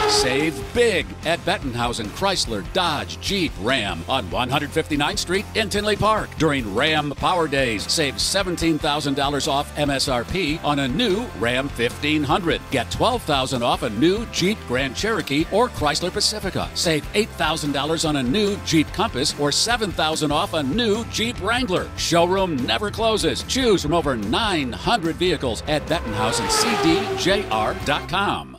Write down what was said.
Save big at Bettenhausen, Chrysler, Dodge, Jeep, Ram on 159th Street in Tinley Park. During Ram Power Days, save $17,000 off MSRP on a new Ram 1500. Get $12,000 off a new Jeep Grand Cherokee or Chrysler Pacifica. Save $8,000 on a new Jeep Compass or $7,000 off a new Jeep Wrangler. Showroom never closes. Choose from over 900 vehicles at BettenhausenCDJR.com.